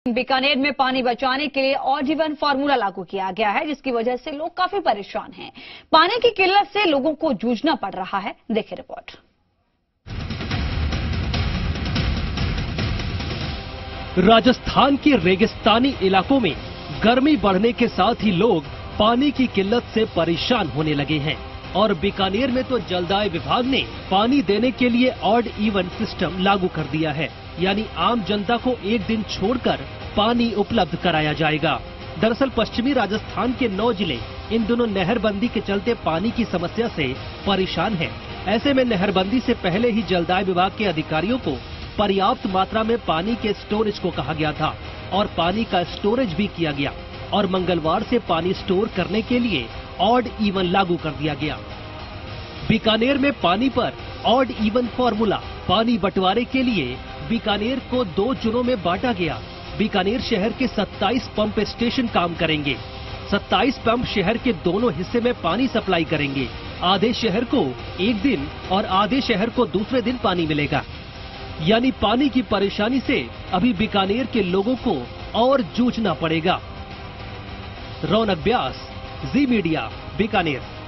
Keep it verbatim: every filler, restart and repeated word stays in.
बीकानेर में पानी बचाने के लिए ऑड इवन फार्मूला लागू किया गया है, जिसकी वजह से लोग काफी परेशान हैं। पानी की किल्लत से लोगों को जूझना पड़ रहा है। देखिए रिपोर्ट। राजस्थान के रेगिस्तानी इलाकों में गर्मी बढ़ने के साथ ही लोग पानी की किल्लत से परेशान होने लगे हैं और बीकानेर में तो जलदाय विभाग ने पानी देने के लिए ऑड इवन सिस्टम लागू कर दिया है, यानी आम जनता को एक दिन छोड़कर पानी उपलब्ध कराया जाएगा। दरअसल पश्चिमी राजस्थान के नौ जिले इन दोनों नहरबंदी के चलते पानी की समस्या से परेशान हैं। ऐसे में नहरबंदी से पहले ही जलदाय विभाग के अधिकारियों को पर्याप्त मात्रा में पानी के स्टोरेज को कहा गया था और पानी का स्टोरेज भी किया गया और मंगलवार से पानी स्टोर करने के लिए ऑड इवन लागू कर दिया गया। बीकानेर में पानी पर ऑड इवन फॉर्मूला पानी बंटवारे के लिए बीकानेर को दो जोनों में बांटा गया। बीकानेर शहर के सत्ताईस पंप स्टेशन काम करेंगे। सत्ताईस पंप शहर के दोनों हिस्से में पानी सप्लाई करेंगे। आधे शहर को एक दिन और आधे शहर को दूसरे दिन पानी मिलेगा, यानी पानी की परेशानी से अभी बीकानेर के लोगों को और जूझना पड़ेगा। रौनक व्यास, जी मीडिया, बीकानेर।